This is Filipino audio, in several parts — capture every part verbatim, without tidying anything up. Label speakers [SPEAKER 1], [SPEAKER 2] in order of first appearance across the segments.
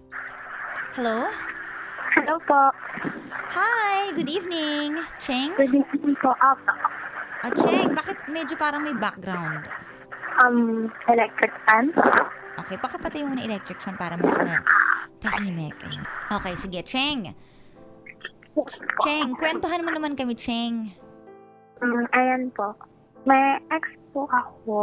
[SPEAKER 1] Hello?
[SPEAKER 2] Hello po.
[SPEAKER 1] Hi! Good evening! Cheng?
[SPEAKER 2] Good evening po. Apa.
[SPEAKER 1] Ah, Cheng, bakit medyo parang may background?
[SPEAKER 2] Um, electric fan.
[SPEAKER 1] Okay, pakapatay mo na electric fan para mas matahimik. Ayan. Okay, sige, Cheng. Cheng, kwentuhan mo naman kami, Cheng.
[SPEAKER 2] Um, ayan po. May ex po ako.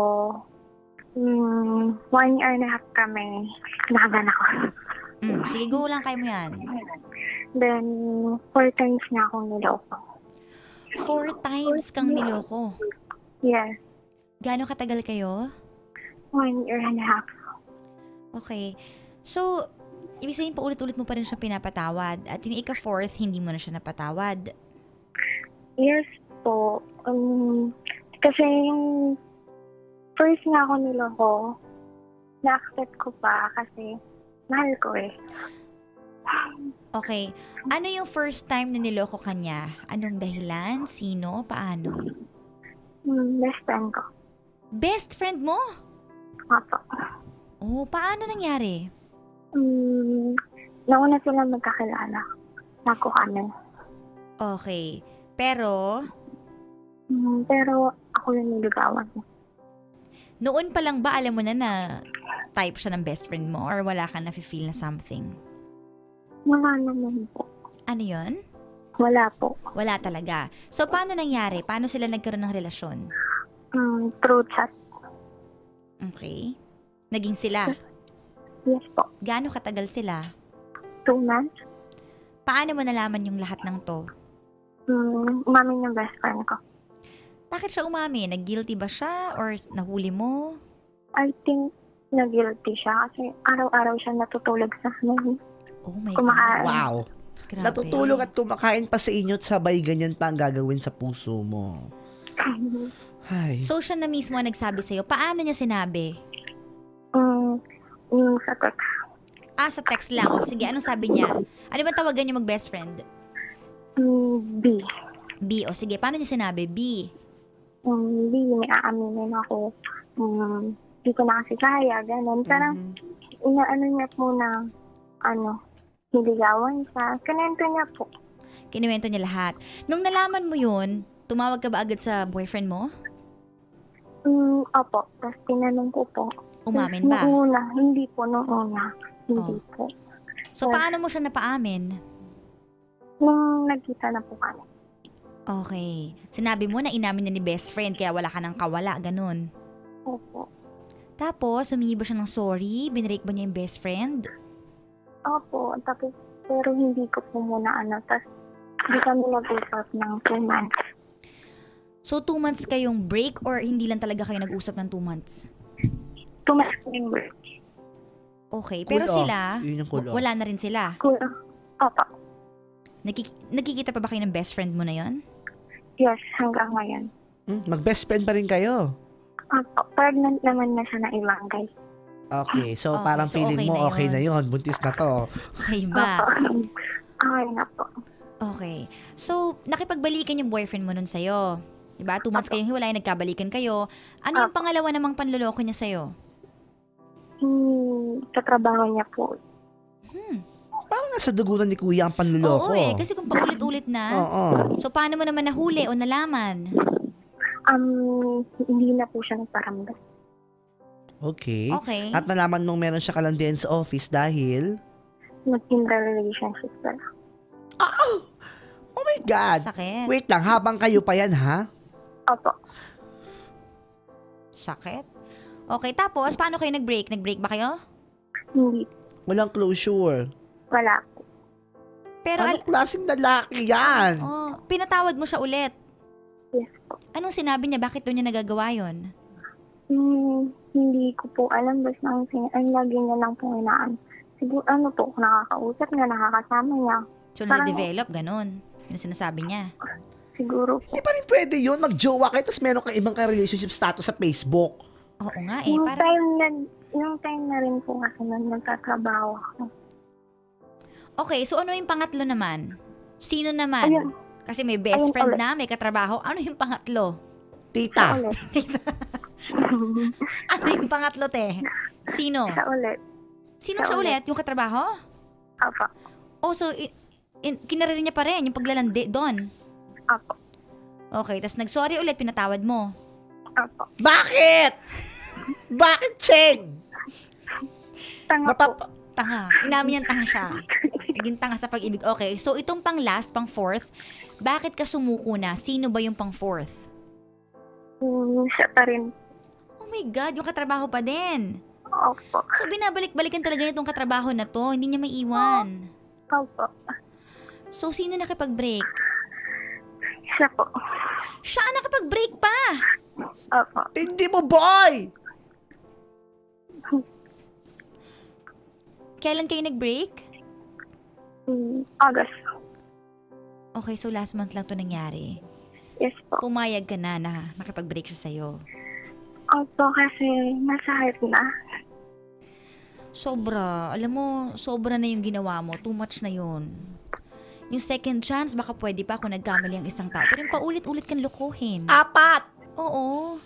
[SPEAKER 2] Um, one year and a half kami. Nakagan ako.
[SPEAKER 1] Mm, sige, go lang kayo mo yan.
[SPEAKER 2] Then, four times na akong niloko.
[SPEAKER 1] Four times kang niloko.
[SPEAKER 2] Yes.
[SPEAKER 1] Gaano katagal kayo?
[SPEAKER 2] One year and a half.
[SPEAKER 1] Okay. So, ibig sabihin paulit-ulit mo pa rin siya pinapatawad. At yung ika-fourth, hindi mo na siya napatawad.
[SPEAKER 2] Yes po. Um, kasi yung first nga ako niloko, na-accept ko pa kasi mahal ko eh.
[SPEAKER 1] Okay. Ano yung first time na niloko ka niya? Anong dahilan? Sino? Paano?
[SPEAKER 2] Hmm, best friend ko.
[SPEAKER 1] Best friend mo?
[SPEAKER 2] Apo.
[SPEAKER 1] Oh, paano nangyari?
[SPEAKER 2] Hmm, nauna sila magkakilala. Bago kami.
[SPEAKER 1] Okay. Pero,
[SPEAKER 2] Hmm, pero ako yung niligawan.
[SPEAKER 1] noon pa lang ba alam mo na na type siya ng best friend mo or wala ka na-feel na something?
[SPEAKER 2] Wala naman po.
[SPEAKER 1] Ano yon?
[SPEAKER 2] Wala po.
[SPEAKER 1] Wala talaga. So, paano nangyari? Paano sila nagkaroon ng relasyon?
[SPEAKER 2] Hmm, through chat.
[SPEAKER 1] Okay. Naging sila.
[SPEAKER 2] Yes po.
[SPEAKER 1] Gaano katagal sila?
[SPEAKER 2] Two months.
[SPEAKER 1] Paano mo nalaman yung lahat ng to?
[SPEAKER 2] Hmm, umamin yung best friend ko.
[SPEAKER 1] Bakit siya umami? Nag-guilty ba siya or nahuli mo?
[SPEAKER 2] I think na-guilty siya kasi araw-araw siya natutulog sa amin.
[SPEAKER 1] Oh my
[SPEAKER 2] Kumakain.
[SPEAKER 1] God.
[SPEAKER 3] Wow.
[SPEAKER 1] Grabe.
[SPEAKER 3] Natutulog at kumakain pa sa inyo at sabay ganyan pa ang gagawin sa puso mo. Ay.
[SPEAKER 1] So, siya na mismo ang nagsabi sa'yo. Paano niya sinabi?
[SPEAKER 2] Hmm, yung sa text.
[SPEAKER 1] Ah, sa text lang. O, sige, anong sabi niya? Ano ba tawagan niyo mag-best friend?
[SPEAKER 2] Hmm, B.
[SPEAKER 1] B. O, sige, paano niya sinabi? B.
[SPEAKER 2] Um, B, may aaminin ako. Um, di ko na kasi kaya, ganun. Parang,
[SPEAKER 3] Mhm.
[SPEAKER 2] inaano niya po na, ano, niligawan siya. Kanento niya po.
[SPEAKER 1] Kinuwento niya lahat. Nung nalaman mo yun, tumawag ka ba agad sa boyfriend mo?
[SPEAKER 2] Hmm, opo. Tapos tinanong ko po.
[SPEAKER 1] Umamin
[SPEAKER 2] Nung
[SPEAKER 1] ba?
[SPEAKER 2] una, hindi po, nung una. Hindi
[SPEAKER 1] Oh.
[SPEAKER 2] po.
[SPEAKER 1] So, paano mo siya napaamin?
[SPEAKER 2] Nung nagkita na po kami.
[SPEAKER 1] Okay. Sinabi mo na inamin na ni best friend kaya wala ka ng kawala, ganun.
[SPEAKER 2] Opo.
[SPEAKER 1] Tapos, humingi ba siya ng sorry? Binrake ba niya yung best friend?
[SPEAKER 2] Opo. Tapos, pero hindi ko po muna ano. Tapos, hindi kami nag-usap ng two months.
[SPEAKER 1] So, two months kayong break or hindi lang talaga kayo nag-usap ng two months?
[SPEAKER 2] Two months kaming break.
[SPEAKER 1] Okay. Pero
[SPEAKER 3] Cool off.
[SPEAKER 1] sila,
[SPEAKER 3] Yun yung cool
[SPEAKER 1] w-
[SPEAKER 3] off.
[SPEAKER 1] wala na rin sila.
[SPEAKER 2] Cool. Opo.
[SPEAKER 1] Nakik- nagkikita pa ba kayo ng best friend mo na yon?
[SPEAKER 2] Yes, hanggang ngayon.
[SPEAKER 3] Hmm, mag-best friend pa rin kayo.
[SPEAKER 2] Opo. Pregnant naman na siya ng ibang guy.
[SPEAKER 3] Okay, so
[SPEAKER 1] Okay,
[SPEAKER 3] parang
[SPEAKER 1] so
[SPEAKER 3] feeling
[SPEAKER 1] okay
[SPEAKER 3] mo
[SPEAKER 1] na
[SPEAKER 3] okay
[SPEAKER 1] yun.
[SPEAKER 3] na yon, buntis na to.
[SPEAKER 1] Sa iba.
[SPEAKER 2] Opo. Okay na po.
[SPEAKER 1] Okay. So, nakipagbalikan yung boyfriend mo nun sa'yo. Diba? Two months
[SPEAKER 2] Opo.
[SPEAKER 1] kayong hiwalay, nagkabalikan kayo. Ano yung
[SPEAKER 2] Opo.
[SPEAKER 1] pangalawa namang panloloko niya sa'yo?
[SPEAKER 2] Hmm, sa trabaho niya po.
[SPEAKER 1] Hmm.
[SPEAKER 3] Parang nasa dugunan ni Kuya ang panluloko.
[SPEAKER 1] Oo eh, kasi kung paulit-ulit na.
[SPEAKER 3] Oo.
[SPEAKER 1] So, paano mo naman nahuli o nalaman?
[SPEAKER 2] Um, hindi na po siya nagparamdam.
[SPEAKER 3] Okay.
[SPEAKER 1] Okay.
[SPEAKER 3] At nalaman mong meron siya kalandian sa office dahil...
[SPEAKER 2] Nag-in the relationship pala.
[SPEAKER 3] Oh! Oh my God!
[SPEAKER 1] Sakit.
[SPEAKER 3] Wait lang, habang kayo pa yan, ha?
[SPEAKER 2] Opo.
[SPEAKER 1] Sakit. Okay, tapos, paano kayo nag-break? Nag-break ba kayo?
[SPEAKER 2] Hindi.
[SPEAKER 3] Walang closure.
[SPEAKER 2] Wala po.
[SPEAKER 1] Pero,
[SPEAKER 3] Anong
[SPEAKER 1] al-
[SPEAKER 3] klaseng lalaki yan?
[SPEAKER 1] oh, pinatawad mo siya ulit.
[SPEAKER 2] Yes po.
[SPEAKER 1] Anong sinabi niya? Bakit doon niya nagagawa yun?
[SPEAKER 2] Hmm, hindi ko po alam. Basta ang, sin- ang lagi niya lang po inaan. Siguro, ano po, nakakausap niya, nakakasama niya.
[SPEAKER 1] So,
[SPEAKER 2] Parang-
[SPEAKER 1] na-develop, ganun. Yun ang sinasabi niya.
[SPEAKER 2] Siguro po.
[SPEAKER 3] Hindi pa rin pwede yun. Mag-jowa kayo, tapos meron kang ibang ka-relationship status sa Facebook.
[SPEAKER 1] Oo nga eh.
[SPEAKER 2] yung
[SPEAKER 1] Parang,
[SPEAKER 2] time na, yung time na rin po kasi nung nagtatrabaho ako.
[SPEAKER 1] okay, so ano yung pangatlo naman? Sino naman?
[SPEAKER 2] Ayun,
[SPEAKER 1] Kasi may best
[SPEAKER 2] Ayun
[SPEAKER 1] friend
[SPEAKER 2] ulit.
[SPEAKER 1] na, may katrabaho. Ano yung pangatlo?
[SPEAKER 3] Tita.
[SPEAKER 2] ulit.
[SPEAKER 1] Ano yung pangatlo, te? Sino?
[SPEAKER 2] Siya ulit.
[SPEAKER 1] Sino
[SPEAKER 2] Siya
[SPEAKER 1] siya
[SPEAKER 2] ulit.
[SPEAKER 1] ulit? Yung katrabaho?
[SPEAKER 2] Opo.
[SPEAKER 1] Oh, so, i- in, kinarera niya pa rin yung paglalandi doon.
[SPEAKER 2] Opo.
[SPEAKER 1] Okay, tapos nag-sorry ulit, pinatawad mo.
[SPEAKER 2] Opo.
[SPEAKER 3] Bakit? Bakit, Cheng?
[SPEAKER 2] Tanga po.
[SPEAKER 3] Mapap-
[SPEAKER 1] Tanga. Inamin niyang tanga siya. Naging tanga sa pag-ibig. Okay, so itong pang last, pang fourth, bakit ka sumuko na? Sino ba yung pang fourth?
[SPEAKER 2] Hmm, siya pa rin.
[SPEAKER 1] Oh my God, yung katrabaho pa din.
[SPEAKER 2] Opo.
[SPEAKER 1] So binabalik-balikan talaga itong katrabaho na to, hindi niya maiwan.
[SPEAKER 2] Opo.
[SPEAKER 1] So sino nakipag-break?
[SPEAKER 2] Siya po.
[SPEAKER 1] Siya ang nakipag-break pa!
[SPEAKER 2] Opo.
[SPEAKER 3] Hindi mo, boy!
[SPEAKER 1] Kailan kayo nag-break?
[SPEAKER 2] Hmm, August.
[SPEAKER 1] Okay, so last month lang to nangyari.
[SPEAKER 2] Yes po.
[SPEAKER 1] Pumayag ka na na nakipag-break siya sa'yo.
[SPEAKER 2] Opo, kasi masahit na.
[SPEAKER 1] Sobra. Alam mo, sobra na yung ginawa mo. Too much na yun. Yung second chance, baka pwede pa kung nagkamali ang isang tao. Pero yung paulit-ulit kang lokohin.
[SPEAKER 3] Apat!
[SPEAKER 1] Oo.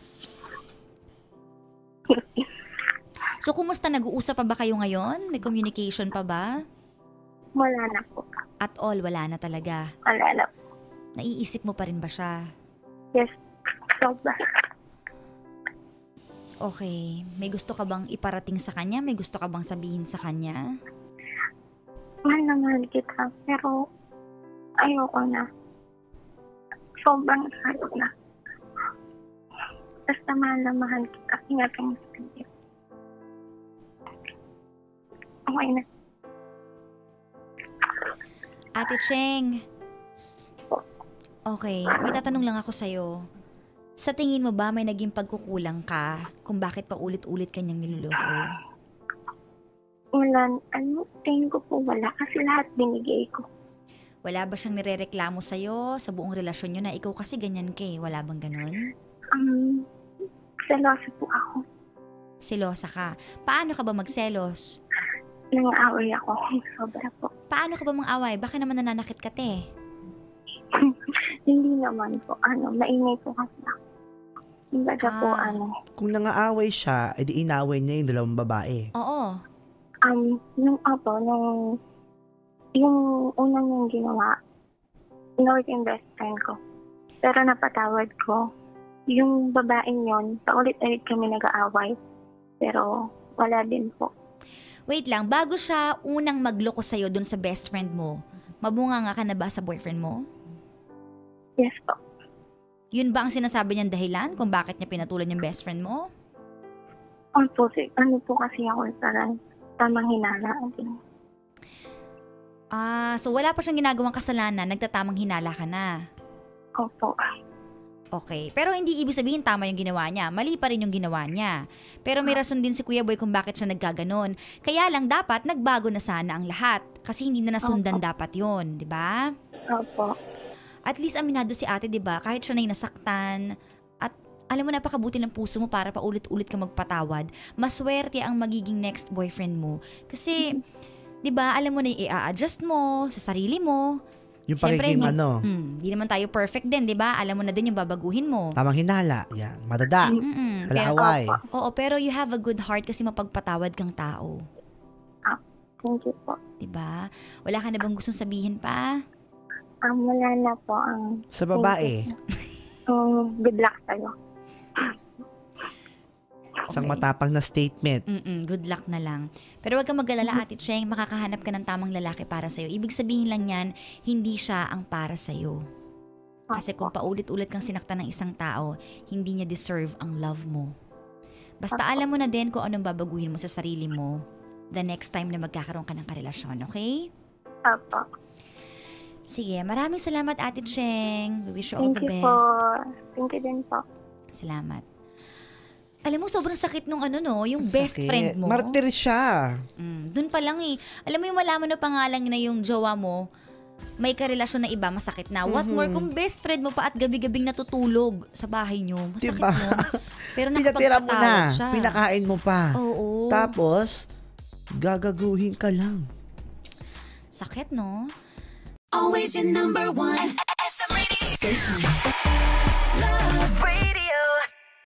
[SPEAKER 1] So, kumusta? Nag-uusap pa ba kayo ngayon? May communication pa ba?
[SPEAKER 2] Wala na po.
[SPEAKER 1] At all, wala na talaga.
[SPEAKER 2] Wala na po.
[SPEAKER 1] Naiisip mo pa rin ba siya?
[SPEAKER 2] Yes. Sobra.
[SPEAKER 1] Okay. May gusto ka bang iparating sa kanya? May gusto ka bang sabihin sa kanya?
[SPEAKER 2] Mahal na mahal kita, pero ayoko na. Sobrang sakit na. Basta mahal na mahal kita. Ingatan mo sa kanya. Okay na.
[SPEAKER 1] Ate Cheng. Okay. May tatanong lang ako sa'yo. Sa tingin mo ba may naging pagkukulang ka kung bakit pa ulit-ulit kanyang niloloko?
[SPEAKER 2] Wala, ano, tingin ko po wala kasi lahat binigay ko.
[SPEAKER 1] Wala ba siyang nirereklamo sa'yo sa buong relasyon nyo na ikaw kasi ganyan ka eh? Wala bang ganun?
[SPEAKER 2] Um, seloso po ako.
[SPEAKER 1] Selosa ka. Paano ka ba magselos?
[SPEAKER 2] Nang-away ako. Sobra po.
[SPEAKER 1] Paano ka ba mang-away? Baka naman nananakit ka te.
[SPEAKER 2] Hindi naman po. Ano, maingay po kasi ako. Kumbaga po,
[SPEAKER 1] Ah.
[SPEAKER 2] ano,
[SPEAKER 3] Kung nangaaway siya, edi inaway niya yung dalawang babae.
[SPEAKER 1] Oo.
[SPEAKER 2] um, yung apo, nung, yung unang yung ginawa, inulit yung best friend ko. Pero napatawad ko. Yung babaeng yon, paulit-ulit kami nag-aaway. Pero wala din po.
[SPEAKER 1] Wait lang, bago siya unang magloko sa'yo dun sa best friend mo, mabunga nga ka na ba sa boyfriend mo?
[SPEAKER 2] Yes po.
[SPEAKER 1] Yun ba ang sinasabi niyang dahilan kung bakit niya pinatulan yung best friend mo?
[SPEAKER 2] Opo, si, ano po kasi ako parang tamang hinala.
[SPEAKER 1] Ah, so wala pa siyang ginagawang kasalanan, nagtatamang hinala ka na.
[SPEAKER 2] Opo.
[SPEAKER 1] Okay, pero hindi ibig sabihin tama yung ginawa niya. Mali pa rin yung ginawa niya. Pero may rason din si Kuya Boy kung bakit siya naggaganon. Kaya lang dapat nagbago na sana ang lahat. Kasi hindi na nasundan dapat yon, di ba?
[SPEAKER 2] Opo.
[SPEAKER 1] At least aminado si ate, di ba? Kahit siya na yung nasaktan. At alam mo, napakabuti ng puso mo para paulit-ulit ka magpatawad. Maswerte ang magiging next boyfriend mo. Kasi, di ba, alam mo na yung i-adjust mo sa sarili mo.
[SPEAKER 3] Yung
[SPEAKER 1] Siyempre,
[SPEAKER 3] pagiging
[SPEAKER 1] hindi-
[SPEAKER 3] ano,
[SPEAKER 1] Hmm, di naman tayo perfect din, di ba? Alam mo na din yung babaguhin mo.
[SPEAKER 3] tamang hinala. Yan, madada.
[SPEAKER 1] Mm-mm. Pero,
[SPEAKER 3] Palaaway.
[SPEAKER 1] oo, pero you have a good heart kasi mapagpatawad kang tao.
[SPEAKER 2] Thank you po.
[SPEAKER 1] Di ba? Wala ka na bang gustong sabihin pa?
[SPEAKER 2] Um, wala na po ang
[SPEAKER 3] Sa babae,
[SPEAKER 2] um, good luck sa'yo.
[SPEAKER 3] isang
[SPEAKER 1] Okay.
[SPEAKER 3] matapang na statement.
[SPEAKER 1] Mm-mm, good luck na lang. Pero wag kang mag-alala, Ate Cheng, makakahanap ka ng tamang lalaki para sa'yo. Ibig sabihin lang yan, hindi siya ang para sa'yo. Kasi kung paulit-ulit kang sinaktan ng isang tao, hindi niya deserve ang love mo. Basta
[SPEAKER 2] Opo.
[SPEAKER 1] alam mo na din kung anong babaguhin mo sa sarili mo the next time na magkakaroon ka ng karelasyon, okay?
[SPEAKER 2] Opo.
[SPEAKER 1] Sige, maraming salamat, Ate Cheng. We wish you all
[SPEAKER 2] Thank
[SPEAKER 1] the
[SPEAKER 2] you
[SPEAKER 1] best.
[SPEAKER 2] po. Thank you din po.
[SPEAKER 1] Salamat. Alam mo, sobrang sakit nung ano, no? Yung best
[SPEAKER 3] Sakit.
[SPEAKER 1] friend mo.
[SPEAKER 3] Martir siya.
[SPEAKER 1] Mm, dun pa lang eh. Alam mo yung malaman na pangalan na yung jowa mo, may karelasyon na iba, masakit na. What
[SPEAKER 3] Mhm.
[SPEAKER 1] more kung best friend mo pa at gabi-gabing natutulog sa bahay nyo. Masakit
[SPEAKER 3] Diba?
[SPEAKER 1] mo. Pero
[SPEAKER 3] Pinatira mo na.
[SPEAKER 1] nakapagpatawad siya.
[SPEAKER 3] Pinakain mo pa.
[SPEAKER 1] Oo.
[SPEAKER 3] Tapos, gagaguhin ka lang.
[SPEAKER 1] Sakit, no?
[SPEAKER 4] Always your number one. S M Radio Station. Love Radio.